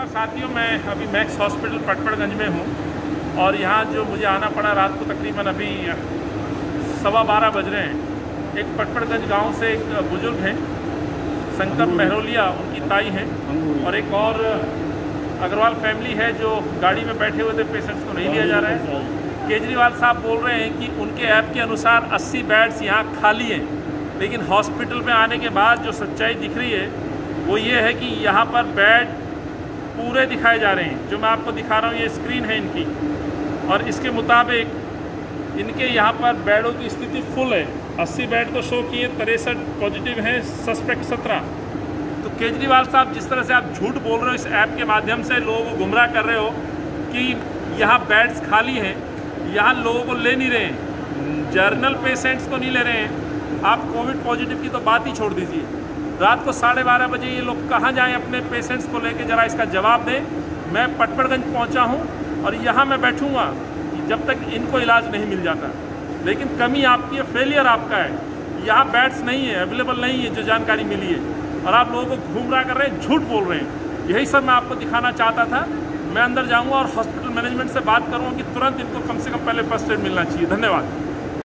नमस्कार साथियों, मैं अभी मैक्स हॉस्पिटल पटपड़गंज में हूँ और यहाँ जो मुझे आना पड़ा रात को तकरीबन अभी 12:15 बज रहे हैं। एक पटपड़गंज गांव से एक बुजुर्ग हैं, शंकर मेहरोलिया उनकी ताई हैं, और एक और अग्रवाल फैमिली है जो गाड़ी में बैठे हुए थे, पेशेंट्स को नहीं लिया जा रहा है। केजरीवाल साहब बोल रहे हैं कि उनके ऐप के अनुसार 80 बेड्स यहाँ खाली हैं, लेकिन हॉस्पिटल में आने के बाद जो सच्चाई दिख रही है वो ये है कि यहाँ पर बेड पूरे दिखाए जा रहे हैं। जो मैं आपको दिखा रहा हूँ ये स्क्रीन है इनकी, और इसके मुताबिक इनके यहाँ पर बेडों की स्थिति फुल है। 80 बेड तो शो किए, 63 पॉजिटिव हैं, सस्पेक्ट 17। तो केजरीवाल साहब, जिस तरह से आप झूठ बोल रहे हो, इस ऐप के माध्यम से लोगों को गुमराह कर रहे हो कि यहाँ बेड्स खाली हैं, यहाँ लोगों को ले नहीं रहे हैं, जर्नल पेशेंट्स को नहीं ले रहे हैं। आप कोविड पॉजिटिव की तो बात ही छोड़ दीजिए। रात को 12:30 बजे ये लोग कहाँ जाएं अपने पेशेंट्स को लेके, ज़रा इसका जवाब दें। मैं पटपड़गंज पहुँचा हूँ और यहाँ मैं बैठूँगा जब तक इनको इलाज नहीं मिल जाता। लेकिन कमी आपकी है, फेलियर आपका है। यहाँ बेड्स नहीं है, अवेलेबल नहीं है जो जानकारी मिली है, और आप लोगों को घूमराह कर रहे हैं, झूठ बोल रहे हैं। यही सब मैं आपको दिखाना चाहता था। मैं अंदर जाऊँगा और हॉस्पिटल मैनेजमेंट से बात करूँगा कि तुरंत इनको कम से कम पहले फर्स्ट एड मिलना चाहिए। धन्यवाद।